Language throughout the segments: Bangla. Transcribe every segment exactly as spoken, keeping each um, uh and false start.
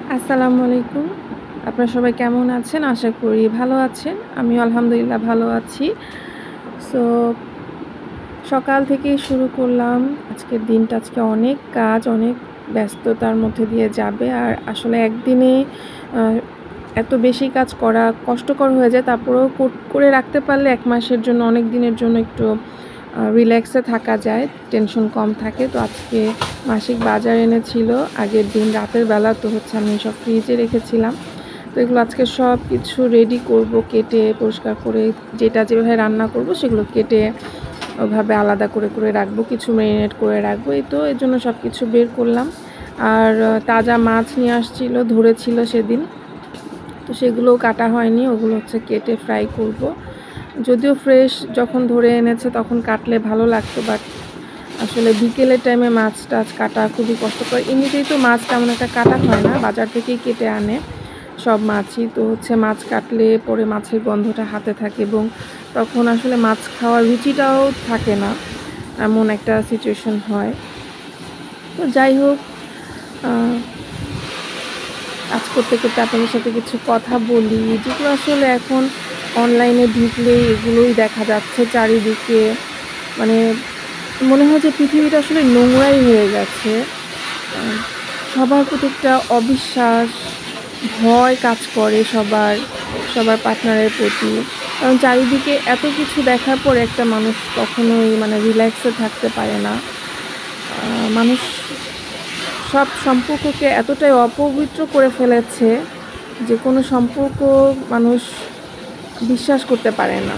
আসসালামু আলাইকুম। আপনারা সবাই কেমন আছেন? আশা করি ভালো আছেন। আমিও আলহামদুলিল্লাহ ভালো আছি। সো সকাল থেকেই শুরু করলাম। আজকের দিনটা আজকে অনেক কাজ, অনেক ব্যস্ততার মধ্যে দিয়ে যাবে। আর আসলে একদিনে আ এত বেশি কাজ করা কষ্টকর হয়ে যায়। তারপরেও কোট করে রাখতে পারলে এক মাসের জন্য, অনেক দিনের জন্য একটু আ রিল্যাক্সে থাকা যায়, টেনশন কম থাকে। তো আজকে মাসিক বাজার এনেছিল আগের দিন রাতের বেলা, তো হচ্ছে আমি সব ফ্রিজে রেখেছিলাম। তো এগুলো আজকে সব কিছু রেডি করব, কেটে পরিষ্কার করে যেটা যেভাবে রান্না করব সেগুলো কেটে ওভাবে আলাদা করে করে রাখবো, কিছু ম্যারিনেট করে রাখবো। এই তো এর জন্য সব কিছু বের করলাম। আর তাজা মাছ নিয়ে আসছিল, ধরেছিল সেদিন, তো সেগুলোও কাটা হয়নি, ওগুলো হচ্ছে কেটে ফ্রাই করব। যদিও ফ্রেশ যখন ধরে এনেছে তখন কাটলে ভালো লাগতো, বাট আসলে বিকেলের টাইমে মাছ টাছ কাটা খুবই কষ্টকর। এমনিতেই তো মাছ তেমন একটা কাটা হয় না, বাজার থেকেই কেটে আনে সব মাছই। তো হচ্ছে মাছ কাটলে পরে মাছের গন্ধটা হাতে থাকে এবং তখন আসলে মাছ খাওয়ার রুচিটাও থাকে না, এমন একটা সিচুয়েশন হয়। তো যাই হোক, কাজ করতে করতে আপনাদের সাথে কিছু কথা বলি, যেগুলো আসলে এখন অনলাইনে ঢুকলেই এগুলোই দেখা যাচ্ছে চারিদিকে। মানে মনে হয় যে পৃথিবীটা আসলে নোংরাই হয়ে গেছে। সবার প্রতি একটা অবিশ্বাস, ভয় কাজ করে সবার, সবার পার্টনারের প্রতি। কারণ চারিদিকে এত কিছু দেখার পর একটা মানুষ কখনোই মানে রিল্যাক্সে থাকতে পারে না। মানুষ সব সম্পর্ককে এতটাই অপবিত্র করে ফেলেছে যে কোনো সম্পর্ক মানুষ বিশ্বাস করতে পারে না।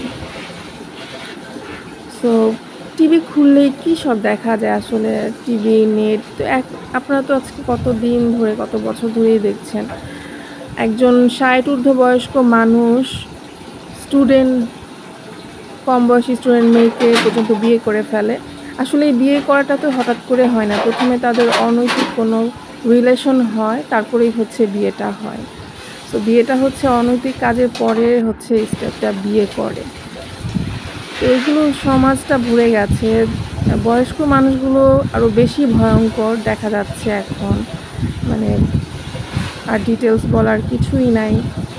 সো টিভি খুললেই কী সব দেখা যায় আসলে, টিভি, নেট। তো এক আপনারা তো আজকে কত দিন ধরে, কত বছর ধরেই দেখছেন একজন ষাট ঊর্ধ্ব বয়স্ক মানুষ স্টুডেন্ট, কম বয়সী স্টুডেন্ট মেয়েকে পর্যন্ত বিয়ে করে ফেলে। আসলে এই বিয়ে করাটা তো হঠাৎ করে হয় না, প্রথমে তাদের অনৈতিক কোনো রিলেশন হয়, তারপরেই হচ্ছে বিয়েটা হয়। তো বিয়েটা হচ্ছে অনৈতিক কাজের পরে হচ্ছে স্টেপটা বিয়ে করে। তো এগুলো সমাজটা ভরে গেছে। বয়স্ক মানুষগুলো আরও বেশি ভয়ঙ্কর দেখা যাচ্ছে এখন, মানে আর ডিটেলস বলার কিছুই নাই।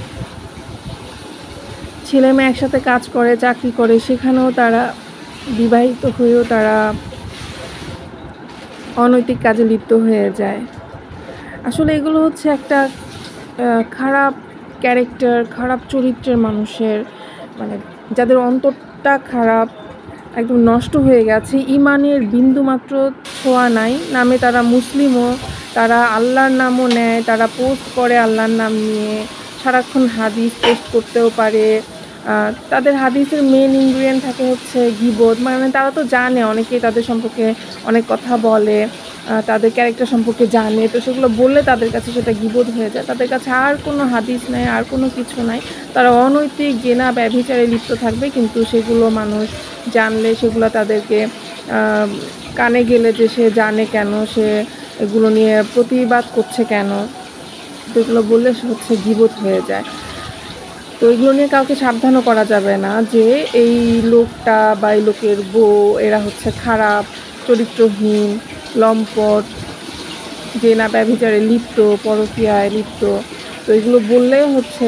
ছেলে মেয়ে একসাথে কাজ করে, চাকরি করে, সেখানেও তারা বিবাহিত হয়েও তারা অনৈতিক কাজে লিপ্ত হয়ে যায়। আসলে এগুলো হচ্ছে একটা খারাপ ক্যারেক্টার, খারাপ চরিত্রের মানুষের, মানে যাদের অন্তরটা খারাপ, একদম নষ্ট হয়ে গেছে, ইমানের বিন্দুমাত্র ছোঁয়া নাই। নামে তারা মুসলিমও, তারা আল্লাহর নামও নেয়, তারা পোস্ট করে আল্লাহর নাম নিয়ে, সারাক্ষণ হাদিস পোস্ট করতেও পারে। তাদের হাদিসের মেন ইনগ্রিডিয়েন্ট থাকে হচ্ছে গীবত। মানে তারা তো জানে, অনেকেই তাদের সম্পর্কে অনেক কথা বলে, তাদের ক্যারেক্টার সম্পর্কে জানে, তো সেগুলো বললে তাদের কাছে সেটা গীবত হয়ে যায়। তাদের কাছে আর কোনো হাদিস নাই, আর কোনো কিছু নাই। তারা অনৈতিক জেনা ব্যভিচারে লিপ্ত থাকবে, কিন্তু সেগুলো মানুষ জানলে সেগুলো তাদেরকে কানে গেলে যে সে জানে কেন, সে এগুলো নিয়ে প্রতিবাদ করছে কেন, তো এগুলো বললে হচ্ছে গীবত হয়ে যায়। তো এগুলো নিয়ে কাউকে সাবধানও করা যাবে না যে এই লোকটা বা এই লোকের বউ এরা হচ্ছে খারাপ, চরিত্রহীন, লম্পট, জেনা ব্যভিচারে লিপ্ত, পরকীয়ায় লিপ্ত। তো এগুলো বললে হচ্ছে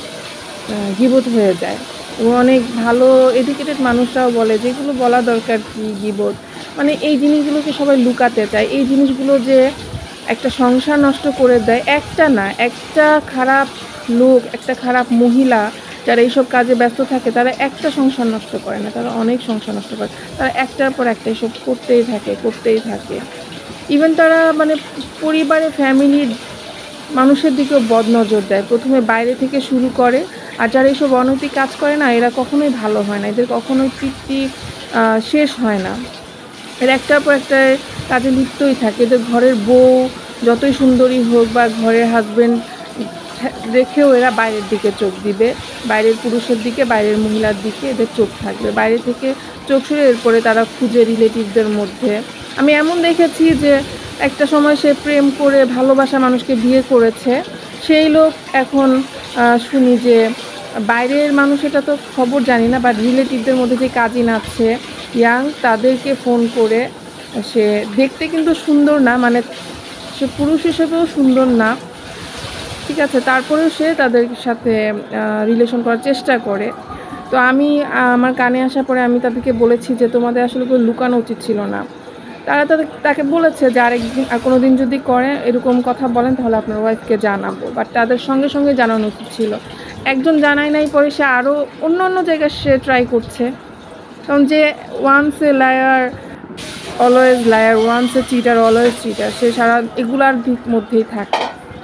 গীবত হয়ে যায়। এবং অনেক ভালো এডুকেটেড মানুষরাও বলে যে এগুলো বলা দরকার কি, গীবত মানে এই জিনিসগুলোকে সবাই লুকাতে চায়। এই জিনিসগুলো যে একটা সংসার নষ্ট করে দেয়, একটা না, একটা খারাপ লোক, একটা খারাপ মহিলা যারা এইসব কাজে ব্যস্ত থাকে, তারা একটা সংসার নষ্ট করে না, তারা অনেক সংসার নষ্ট করে। তারা একটার পর একটা এসব করতেই থাকে, করতেই থাকে। ইভেন তারা মানে পরিবারে, ফ্যামিলির মানুষের দিকেও বদনজর দেয়। প্রথমে বাইরে থেকে শুরু করে, আর যারা এইসব অনৈতিক কাজ করে না, এরা কখনোই ভালো হয় না, এদের কখনোই তৃপ্তি শেষ হয় না। এর একটার পর একটা কাজে লিপ্তই থাকে। এদের ঘরের বউ যতই সুন্দরী হোক বা ঘরের হাজবেন্ড রেখেও এরা বাইরের দিকে চোখ দিবে, বাইরের পুরুষের দিকে, বাইরের মহিলার দিকে এদের চোখ থাকবে। বাইরে থেকে চোখ সরে এরপরে তারা খুঁজে রিলেটিভদের মধ্যে। আমি এমন দেখেছি যে একটা সময় সে প্রেম করে ভালোবাসা মানুষকে বিয়ে করেছে, সেই লোক এখন শুনি যে বাইরের মানুষ, এটা তো খবর জানি না, বাট রিলেটিভদের মধ্যে যে কাজিন আছে ইয়াং, তাদেরকে ফোন করে, সে দেখতে কিন্তু সুন্দর না, মানে সে পুরুষ হিসেবেও সুন্দর না, ঠিক আছে, তারপরেও সে তাদের সাথে রিলেশন করার চেষ্টা করে। তো আমি আমার কানে আসার পরে আমি তাদেরকে বলেছি যে তোমাদের আসলে কোনো লুকানো উচিত ছিল না। তারা তাদের তাকে বলেছে যে আরেকদিন আর কোনো দিন যদি করে এরকম কথা বলেন তাহলে আপনার ওয়াইফকে জানাবো, বাট তাদের সঙ্গে সঙ্গে জানানো উচিত ছিল। একজন জানায় নাই, পরে সে আরও অন্য অন্য জায়গায় সে ট্রাই করছে। কারণ যে once a liar always liar, once a cheater always cheater, সে সারা এগুলার মধ্যেই থাকে।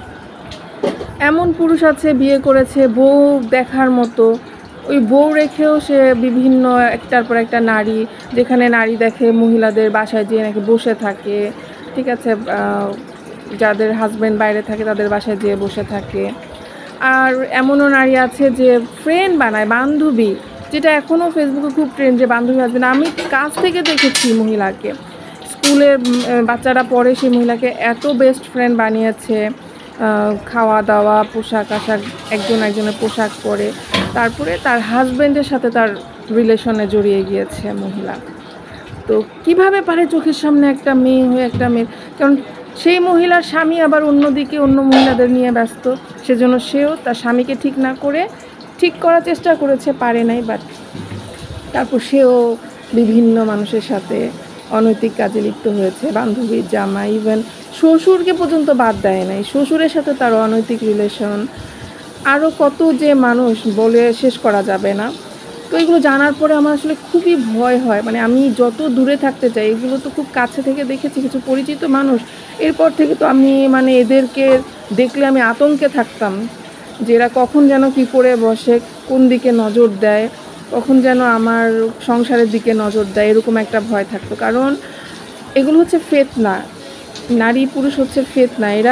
এমন পুরুষ আছে বিয়ে করেছে বউ দেখার মতো, ওই বউ রেখেও সে বিভিন্ন একটার পর একটা নারী, যেখানে নারী দেখে মহিলাদের বাসায় যেয়ে নাকি বসে থাকে, ঠিক আছে, যাদের হাজব্যান্ড বাইরে থাকে তাদের বাসায় যেয়ে বসে থাকে। আর এমনও নারী আছে যে ফ্রেন্ড বানায়, বান্ধবী, যেটা এখনও ফেসবুকে খুব ট্রেন্ড, যে বান্ধবী হাজব্যান্ড। আমি কাছ থেকে দেখেছি মহিলাকে, স্কুলে বাচ্চারা পড়ে সেই মহিলাকে এত বেস্ট ফ্রেন্ড বানিয়েছে, খাওয়া দাওয়া, পোশাক আশাক, একজন একজনের পোশাক পরে, তারপরে তার হাজব্যান্ডের সাথে তার রিলেশনে জড়িয়ে গিয়েছে মহিলা। তো কিভাবে পারে চোখের সামনে একটা মেয়ে হয়ে একটা মেয়ে, কারণ সেই মহিলার স্বামী আবার অন্যদিকে অন্য মহিলাদের নিয়ে ব্যস্ত, সেজন্য সেও তার স্বামীকে ঠিক না করে ঠিক করার চেষ্টা করেছে, পারে নাই, বাট তারপর সেও বিভিন্ন মানুষের সাথে অনৈতিক কাজে লিপ্ত হয়েছে, বান্ধবীর, জামাই, ইভেন শ্বশুরকে পর্যন্ত বাদ দেয় নাই, শ্বশুরের সাথে তার অনৈতিক রিলেশন, আরও কত যে মানুষ বলে শেষ করা যাবে না। তো এগুলো জানার পরে আমার আসলে খুবই ভয় হয়, মানে আমি যত দূরে থাকতে চাই, এগুলো তো খুব কাছে থেকে দেখেছি কিছু পরিচিত মানুষ, এরপর থেকে তো আমি মানে এদেরকে দেখলে আমি আতঙ্কে থাকতাম যে এরা কখন যেন কি করে বসে, কোন দিকে নজর দেয়, কখন যেন আমার সংসারের দিকে নজর দেয়, এরকম একটা ভয় থাকতো। কারণ এগুলো হচ্ছে ফিতনা, নারী পুরুষ হচ্ছে ফিতনা, এরা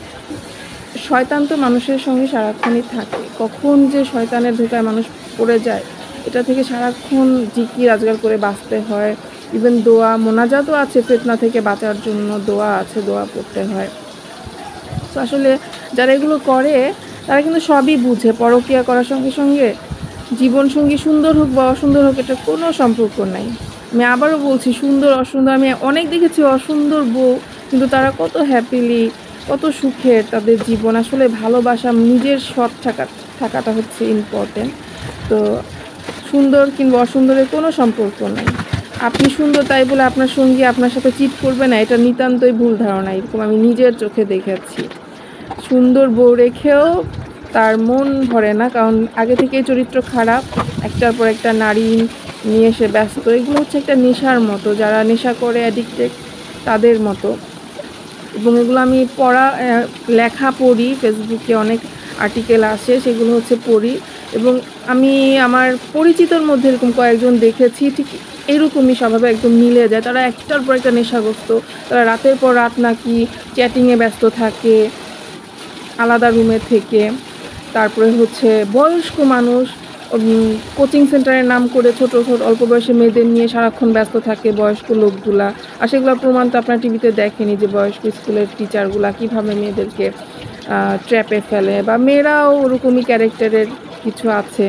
শয়তান তো মানুষের সঙ্গে সারাক্ষণই থাকে, কখন যে শয়তানের ধোকায় মানুষ পড়ে যায় এটা থেকে সারাক্ষণ জিকির আজগার করে বাঁচতে হয়। ইভেন দোয়া মোনাজাতও আছে ফিতনা থেকে বাঁচার জন্য, দোয়া আছে, দোয়া পড়তে হয়। তো আসলে যারা এগুলো করে তারা কিন্তু সবই বুঝে, পরকীয়া করার সঙ্গে সঙ্গে জীবনসঙ্গী সুন্দর হোক বা অসুন্দর হোক এটা কোনো সম্পর্ক নাই। আমি আবারও বলছি, সুন্দর অসুন্দর, আমি অনেক দেখেছি অসুন্দর বউ, কিন্তু তারা কত হ্যাপিলি, কত সুখের তাদের জীবন। আসলে ভালোবাসা, নিজের সৎ থাকা থাকাটা হচ্ছে ইম্পর্টেন্ট। তো সুন্দর কিংবা অসুন্দরের কোনো সম্পর্ক নেই। আপনি সুন্দর তাই বলে আপনার সঙ্গী আপনার সাথে চিট করবে না, এটা নিতান্তই ভুল ধারণা, এরকম আমি নিজের চোখে দেখেছি। সুন্দর বউ রেখেও তার মন ভরে না, কারণ আগে থেকেই চরিত্র খারাপ, একটার পর একটা নারী নিয়ে এসে ব্যস্ত। এগুলো হচ্ছে একটা নেশার মতো, যারা নেশা করে অ্যাডিক্টেড তাদের মতো। এবং এগুলো আমি পড়া লেখা পড়ি, ফেসবুকে অনেক আর্টিকেল আসে, সেগুলো হচ্ছে পড়ি, এবং আমি আমার পরিচিতর মধ্যে এরকম কয়েকজন দেখেছি ঠিক এরকমই স্বভাবে একদম মিলে যায়। তারা একটার পর একটা নেশাগ্রস্ত, তারা রাতের পর রাত নাকি চ্যাটিংয়ে ব্যস্ত থাকে আলাদা রুমে থেকে। তারপরে হচ্ছে বয়স্ক মানুষ কোচিং সেন্টারের নাম করে ছোট ছোট অল্প বয়সী মেয়েদের নিয়ে সারাক্ষণ ব্যস্ত থাকে বয়স্ক লোকগুলা, আর সেগুলোর প্রমাণ তো আপনার টিভিতে দেখেনি যে বয়স্ক স্কুলের টিচারগুলা কীভাবে মেয়েদেরকে ট্র্যাপে ফেলে, বা মেয়েরাও ওরকমই ক্যারেক্টারের কিছু আছে।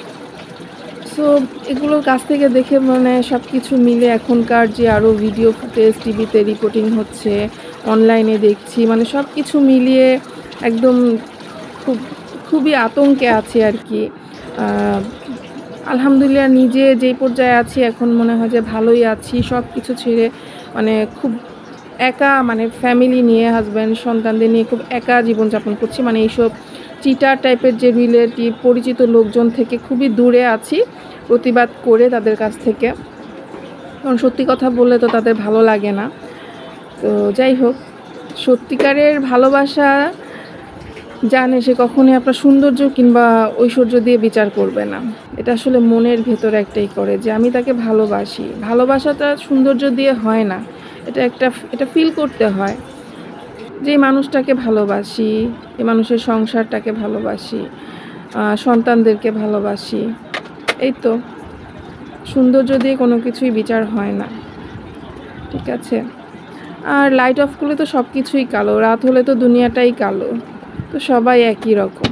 সো এগুলোর কাছ থেকে দেখে মানে সব কিছু মিলে এখনকার যে আরও ভিডিও ফুটেজ টিভিতে রিপোর্টিং হচ্ছে, অনলাইনে দেখছি, মানে সব কিছু মিলিয়ে একদম খুব খুবই আতঙ্কে আছি আর কি। আলহামদুলিল্লাহ নিজে যেই পর্যায়ে আছি এখন মনে হয় যে ভালোই আছি, সব কিছু ছেড়ে মানে খুব একা, মানে ফ্যামিলি নিয়ে হাজব্যান্ড সন্তানদের নিয়ে খুব একা জীবনযাপন করছি। মানে এইসব চিটার টাইপের যে রিলেটিভ পরিচিত লোকজন থেকে খুবই দূরে আছি, প্রতিবাদ করে তাদের কাছ থেকে, কারণ সত্যি কথা বললে তো তাদের ভালো লাগে না। তো যাই হোক, সত্যিকারের ভালোবাসা জানে সে কখনোই আপনার সৌন্দর্য কিংবা ঐশ্বর্য দিয়ে বিচার করবে না, এটা আসলে মনের ভেতরে একটাই করে যে আমি তাকে ভালোবাসি। ভালোবাসাটা সৌন্দর্য দিয়ে হয় না, এটা একটা এটা ফিল করতে হয় যে মানুষটাকে ভালোবাসি, এই মানুষের সংসারটাকে ভালোবাসি, সন্তানদেরকে ভালোবাসি। এই তো, সৌন্দর্য দিয়ে কোনো কিছুই বিচার হয় না, ঠিক আছে। আর লাইট অফ করলে তো সব কিছুই কালো, রাত হলে তো দুনিয়াটাই কালো, তো সবাই একই রকম।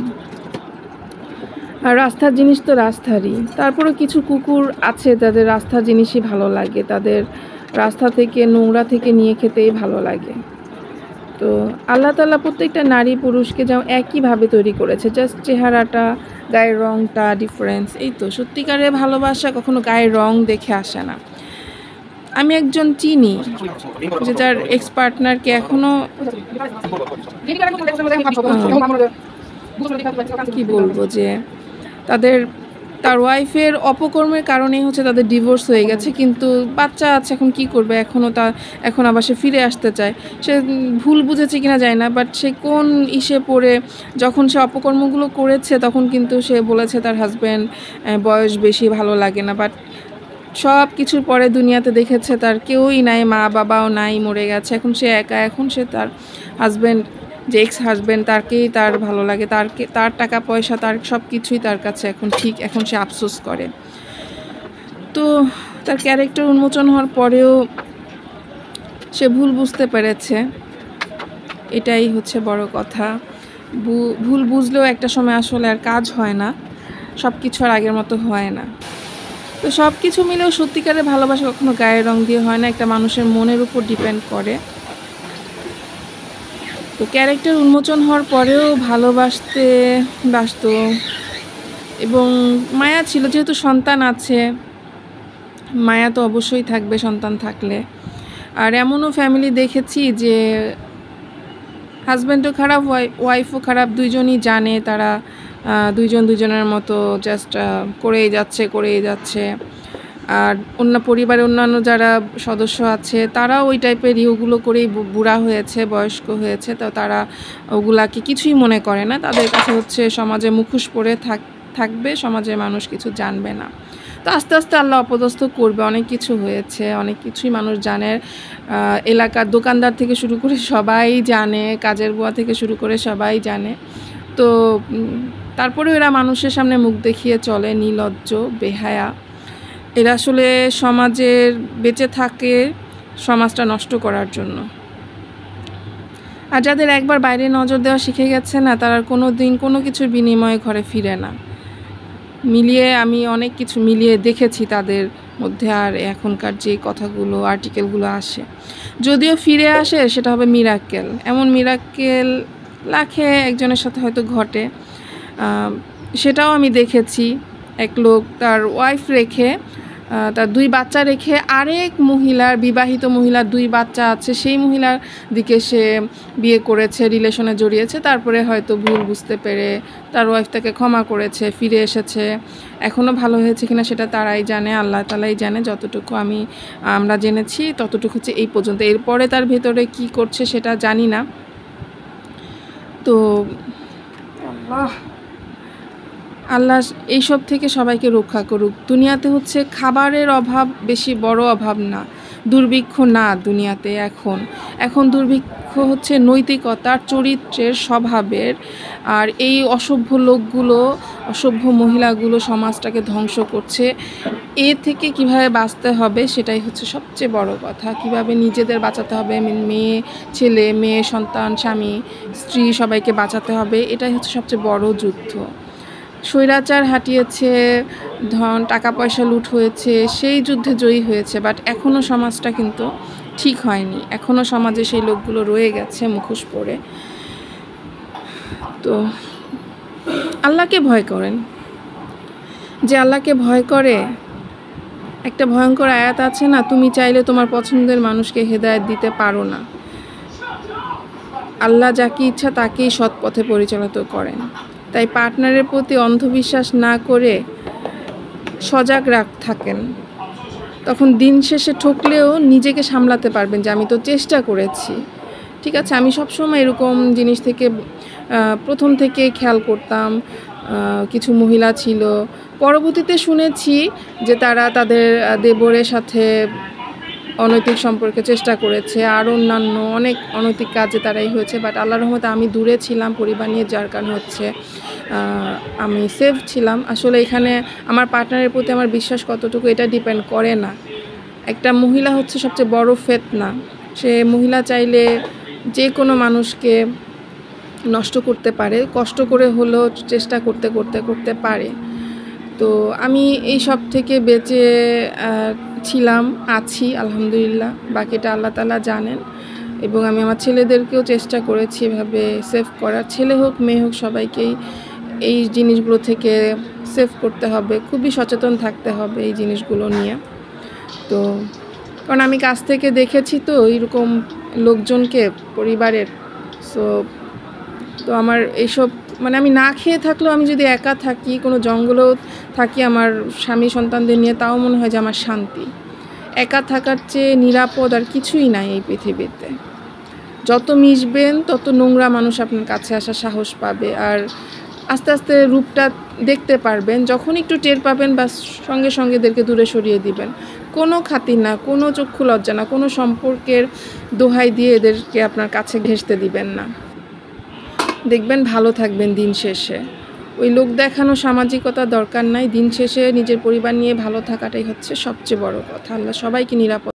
আর রাস্তার জিনিস তো রাস্তারই, তারপরে কিছু কুকুর আছে যাদের রাস্তার জিনিসই ভালো লাগে, তাদের রাস্তা থেকে নোংরা থেকে নিয়ে খেতেই ভালো লাগে। তো আল্লাহ তাআলা প্রত্যেকটা নারী পুরুষকে যেন একইভাবে তৈরি করেছে, জাস্ট চেহারাটা, গায়ের রংটা ডিফারেন্স, এই তো। সত্যিকারের ভালোবাসা কখনো গায়ের রং দেখে আসে না। আমি একজন চিনি যে যার এক্স পার্টনারকে এখনো কি বলবো যে তাদের তার ওয়াইফের অপকর্মের কারণেই হচ্ছে তাদের ডিভোর্স হয়ে গেছে, কিন্তু বাচ্চা আছে, এখন কি করবে, এখনও তা এখন আবার সে ফিরে আসতে চায়। সে ভুল বুঝেছে কিনা যায় না, বাট সে কোন ইসে পড়ে যখন সে অপকর্মগুলো করেছে তখন কিন্তু সে বলেছে তার হাজব্যান্ড বয়স বেশি, ভালো লাগে না। বাট সব কিছুর পরে দুনিয়াতে দেখেছে তার কেউই নাই, মা বাবাও নাই, মরে গেছে, এখন সে একা। এখন সে তার হাজব্যান্ড, যে এক্স হাজব্যান্ড, তারকেই তার ভালো লাগে, তারকে তার টাকা পয়সা, তার সব কিছুই তার কাছে এখন ঠিক। এখন সে আফসোস করে। তো তার ক্যারেক্টার উন্মোচন হওয়ার পরেও সে ভুল বুঝতে পেরেছে, এটাই হচ্ছে বড় কথা। ভুল বুঝলেও একটা সময় আসলে আর কাজ হয় না, সব কিছু আর আগের মতো হয় না। তো সব কিছু মিলেও সত্যিকারের ভালোবাসা কখনো গায়ের রং দিয়ে হয় না, একটা মানুষের মনের উপর ডিপেন্ড করে। তো ক্যারেক্টার উন্মোচন হওয়ার পরেও ভালোবাসতে বাসত, এবং মায়া ছিল, যেহেতু সন্তান আছে, মায়া তো অবশ্যই থাকবে সন্তান থাকলে। আর এমনও ফ্যামিলি দেখেছি যে হাজব্যান্ডও খারাপ, ওয়াইফও খারাপ, দুইজনই জানে তারা দুইজন দুজনের মতো জাস্ট করেই যাচ্ছে করেই যাচ্ছে আর অন্য পরিবারের অন্যান্য যারা সদস্য আছে তারাও ওই টাইপের ইউগুলো করেই বুড়া হয়েছে, বয়স্ক হয়েছে। তো তারা ওগুলাকে কিছুই মনে করে না, তাদের কাছে হচ্ছে সমাজে মুখোশ পরে থাক থাকবে সমাজের মানুষ কিছু জানবে না। তো আস্তে আস্তে আল্লাহ অপদস্থ করবে, অনেক কিছু হয়েছে, অনেক কিছুই মানুষ জানে, এলাকার দোকানদার থেকে শুরু করে সবাই জানে, কাজের বুয়া থেকে শুরু করে সবাই জানে। তো তারপরেও এরা মানুষের সামনে মুখ দেখিয়ে চলে, নির্লজ্জ, বেহায়া। এরা আসলে সমাজের বেঁচে থাকে সমাজটা নষ্ট করার জন্য। আর যাদের একবার বাইরে নজর দেওয়া শিখে গেছে না, তারা কোনো দিন কোনো কিছুর বিনিময়ে ঘরে ফিরে না। মিলিয়ে আমি অনেক কিছু মিলিয়ে দেখেছি তাদের মধ্যে। আর এখনকার যে কথাগুলো আর্টিকেলগুলো আসে, যদিও ফিরে আসে সেটা হবে মিরাক্কেল। এমন মিরাক্কেল লাখে একজনের সাথে হয়তো ঘটে, সেটাও আমি দেখেছি। এক লোক তার ওয়াইফ রেখে, তার দুই বাচ্চা রেখে, আরেক মহিলার, বিবাহিত মহিলার দুই বাচ্চা আছে, সেই মহিলার দিকে সে বিয়ে করেছে, রিলেশনে জড়িয়েছে। তারপরে হয়তো ভুল বুঝতে পেরে তার ওয়াইফ তাকে ক্ষমা করেছে, ফিরে এসেছে। এখনও ভালো হয়েছে কিনা সেটা তারাই জানে, আল্লাহ তাআলাই জানে। যতটুকু আমি আমরা জেনেছি ততটুকু হচ্ছে এই পর্যন্ত। এরপরে তার ভেতরে কি করছে সেটা জানি না। তো আল্লাহ আল্লাহ এইসব থেকে সবাইকে রক্ষা করুক। দুনিয়াতে হচ্ছে খাবারের অভাব বেশি বড় অভাব না, দুর্ভিক্ষ না দুনিয়াতে। এখন এখন দুর্ভিক্ষ হচ্ছে নৈতিকতার, চরিত্রের, স্বভাবের। আর এই অসভ্য লোকগুলো, অসভ্য মহিলাগুলো সমাজটাকে ধ্বংস করছে। এ থেকে কিভাবে বাঁচতে হবে সেটাই হচ্ছে সবচেয়ে বড় কথা। কিভাবে নিজেদের বাঁচাতে হবে, মেয়ে ছেলে, মেয়ে সন্তান, স্বামী স্ত্রী সবাইকে বাঁচাতে হবে, এটাই হচ্ছে সবচেয়ে বড় যুদ্ধ। স্বৈরাচার হাঁটিয়েছে, ধন টাকা পয়সা লুট হয়েছে, সেই যুদ্ধে জয়ী হয়েছে। বাট এখনও সমাজটা কিন্তু ঠিক হয়নি, এখনও সমাজে সেই লোকগুলো রয়ে গেছে মুখোশ পরে। তো আল্লাহকে ভয় করেন। যে আল্লাহকে ভয় করে, একটা ভয়ঙ্কর আয়াত আছে না, তুমি চাইলে তোমার পছন্দের মানুষকে হেদায়েত দিতে পারো না, আল্লাহ যাকে ইচ্ছা তাকেই সৎ পথে পরিচালিত করেন। তাই পার্টনারের প্রতি অন্ধবিশ্বাস না করে সজাগ রাখ থাকেন, তখন দিন শেষে ঠকলেও নিজেকে সামলাতে পারবেন যে আমি তো চেষ্টা করেছি। ঠিক আছে, আমি সবসময় এরকম জিনিস থেকে প্রথম থেকে খেয়াল করতাম। কিছু মহিলা ছিল, পরবর্তীতে শুনেছি যে তারা তাদের দেবরের সাথে অনৈতিক সম্পর্কে চেষ্টা করেছে, আর অন্যান্য অনেক অনৈতিক কাজে তারাই হয়েছে। বাট আল্লাহর রহমতে আমি দূরে ছিলাম পরিবার নিয়ে, যার কারণে হচ্ছে আমি সেফ ছিলাম। আসলে এখানে আমার পার্টনারের প্রতি আমার বিশ্বাস কতটুকু এটা ডিপেন্ড করে না। একটা মহিলা হচ্ছে সবচেয়ে বড় ফিতনা। সে মহিলা চাইলে যে কোনো মানুষকে নষ্ট করতে পারে, কষ্ট করে হলেও চেষ্টা করতে করতে করতে পারে। তো আমি এই সব থেকে বেঁচে ছিলাম, আছি আলহামদুলিল্লাহ। বাকিটা আল্লাহ তাআলা জানেন। এবং আমি আমার ছেলেদেরকেও চেষ্টা করেছি এভাবে সেভ করার। ছেলে হোক মেয়ে হোক সবাইকেই এই জিনিসগুলো থেকে সেভ করতে হবে, খুবই সচেতন থাকতে হবে এই জিনিসগুলো নিয়ে। তো কারণ আমি কাছ থেকে দেখেছি তো এরকম লোকজনকে পরিবারের। সো তো আমার এইসব মানে আমি না খেয়ে থাকলেও আমি যদি একা থাকি কোনো জঙ্গলেও থাকি আমার স্বামী সন্তানদের নিয়ে, তাও মনে হয় যে আমার শান্তি। একা থাকার চেয়ে নিরাপদ আর কিছুই নাই এই পৃথিবীতে। যত মিশবেন তত নোংরা মানুষ আপনার কাছে আসার সাহস পাবে, আর আস্তে আস্তে রূপটা দেখতে পারবেন। যখন একটু টের পাবেন বা সঙ্গে সঙ্গে এদেরকে দূরে সরিয়ে দিবেন। কোনো খাতির না, কোনো চক্ষু লজ্জা না, কোনো সম্পর্কের দোহাই দিয়ে এদেরকে আপনার কাছে ঘেঁষতে দিবেন না। দেখবেন ভালো থাকবেন দিন শেষে। ওই লোক দেখানো সামাজিকতা দরকার নাই। দিন শেষে নিজের পরিবার নিয়ে ভালো থাকাটাই হচ্ছে সবচেয়ে বড় কথা। আল্লাহ সবাইকে নিরাপদ